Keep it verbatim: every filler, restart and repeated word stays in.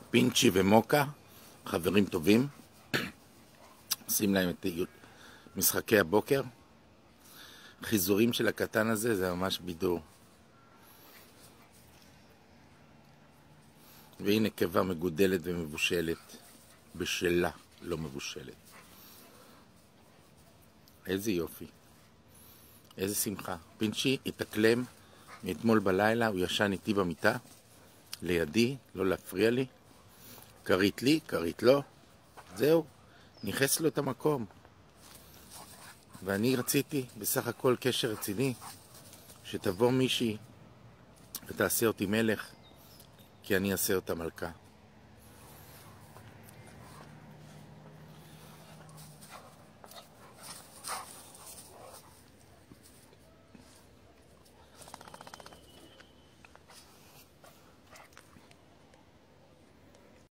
פינצ'י ומוקה, חברים טובים, עושים להם את משחקי הבוקר. חיזורים של הקטן הזה זה ממש בידור. והנה קיבה מגודלת ומבושלת, בשלה, לא מבושלת. איזה יופי, איזה שמחה. פינצ'י התאקלם מאתמול בלילה, הוא ישן איתי במיטה, לידי, לא להפריע לי. קרית לי, קרית לו, זהו, נכנס לו את המקום. ואני רציתי בסך הכל קשר רציני, שתבוא מישהי ותעשה אותי מלך, כי אני אעשה אותה מלכה.